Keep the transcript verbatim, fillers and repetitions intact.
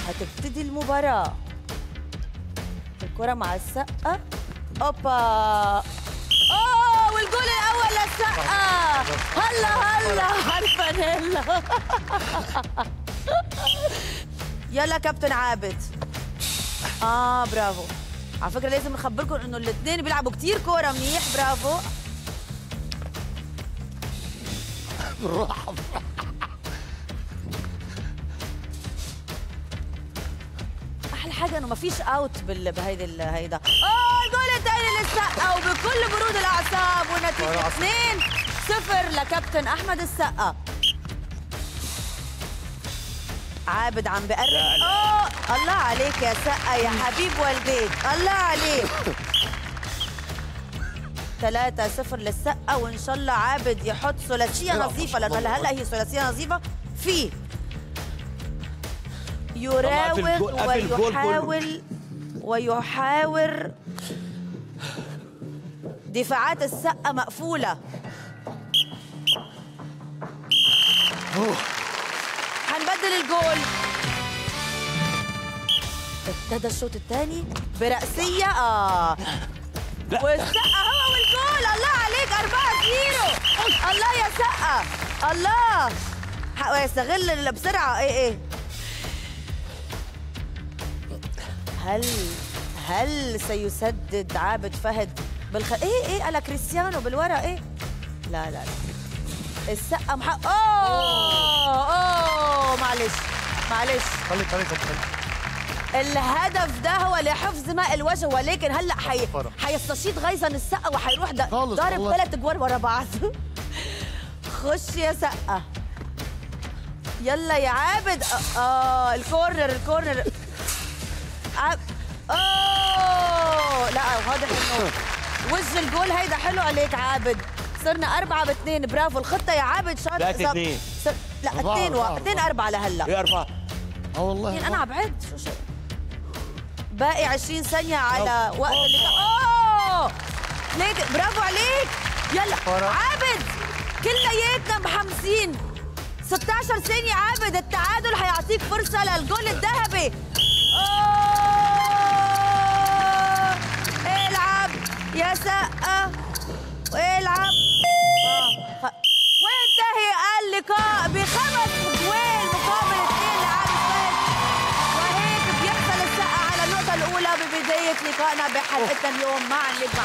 هتبتدي المباراة. الكرة مع السقة. اوبا. اوه والجول الأول للسقة. هلا هلا عالفانيلا. يلا كابتن عابد. اه برافو. على فكرة لازم نخبركم انه الاثنين بيلعبوا كتير كورة منيح. برافو. بالراحة. احلى حاجه انه ما فيش اوت بال... بهيدي ال... هيدا. اوه الجول الثاني للسقا وبكل برود الاعصاب والنتيجه اثنين صفر لكابتن احمد السقا. عابد عم بقرب. اوه الله عليك يا سقا يا حبيب والديك. الله عليك. ثلاثة صفر للسقا وان شاء الله عابد يحط ثلاثيه نظيفه لانه هلا هي ثلاثيه نظيفه في يراوغ ويحاول ويحاور. دفاعات السقة مقفولة. حنبدل الجول. ابتدى الشوط الثاني برأسية. اه والسقة هو والجول. الله عليك. أربعة صفر. الله يا سقة. الله يستغل بسرعة. ايه ايه هل هل سيسدد عابد فهد بالخ ايه ايه على كريستيانو بالورا. ايه لا لا لا السقة محق. اوه اوه معلش معلش خليك خليك خليك. الهدف ده هو لحفظ ماء الوجه ولكن هلا حي... حيستشيط غيظا السقة وحيروح ضارب ثلاث جوال ورا بعض. خش يا سقة. يلا يا عابد. اه الكورنر الكورنر. عب... اوه لا واضح انه وجه الجول هيدا حلو عليك عابد. صرنا أربعة باثنين. برافو الخطة يا عابد. شاط ثلاثة اثنين. سر... لا اثنين و... اثنين أربعة لهلا. ايه أربعة؟ اه والله أنا عم بعد. شو شو باقي عشرين ثانية على وقت اللي اوه ليك. برافو عليك. يلا عابد كلياتنا محمسين. ستة عشر ثانية عابد. التعادل حيعطيك فرصة للجول الذهبي. اوه العب يا سقة والعب. اه وينتهي اللقاء بخمس جوال مقابل اثنين لعابد فهد. وهيك بيحصل السقة على النقطة الأولى ببداية لقائنا بحلقتنا اليوم مع النجم